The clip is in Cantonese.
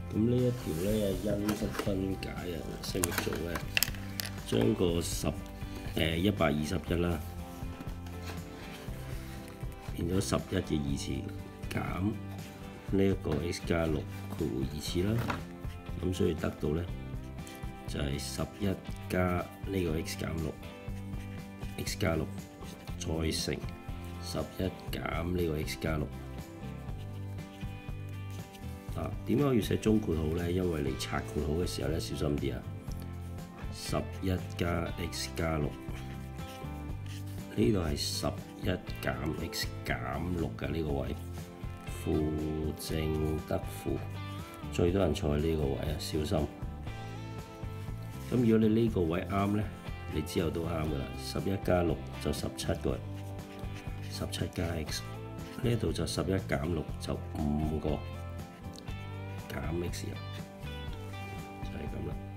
咁呢一條咧因式分解啊，識唔識做咧？將個121啦，變咗11嘅2次減呢一個 x 加6括弧2次啦，咁所以得到咧就係11加呢個 x 減6 x 加6再乘11減呢個 x 加6。點解我要寫中括號咧？因為你拆括號嘅時候咧，小心啲啊！11加 x 加6，呢度係11減 x 減6嘅呢個位，負正得負，最多人坐喺呢個位啊，小心。咁如果你呢個位啱咧，你之後都啱噶啦。11加6就17個，17加 x 呢度就11減6就5個。減 x 就係咁啦。